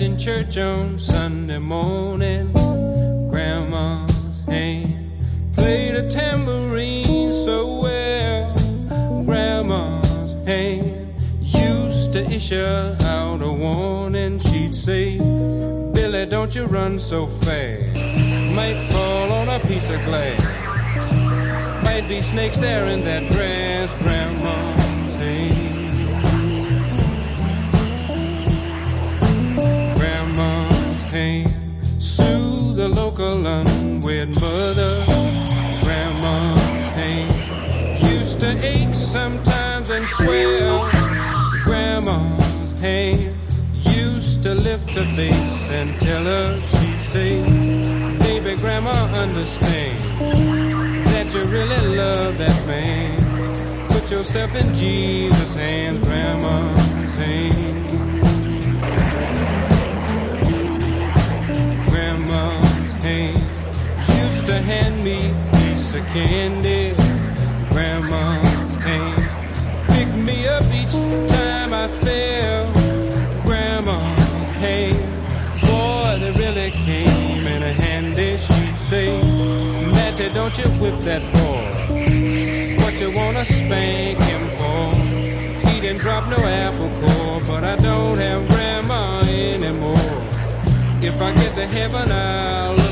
in church on Sunday morning. Grandma's hand played a tambourine so well. Grandma's hand used to issue out a warning. She'd say, Billy, don't you run so fast, might fall on a piece of glass. Might be snakes there in that grass. Grandma's hand, Grandma's hand soothe the local unwed mother. Grandma's hand used to ache sometimes and swell. Grandma's hand used to lift her face and tell her, she'd say, baby, Grandma, understand that you really love that man. Put yourself in Jesus' hands. Grandma's hand, Grandma's hand used to hand me a piece of candy. Grandma's hand picked me up each time I fell. Grandma's hand, boy, they really came in handy. She'd say, Matty, don't you whip that boy. What you wanna spank him for? He didn't drop no apple core, but I don't have Grandma anymore. If I get to heaven, I'll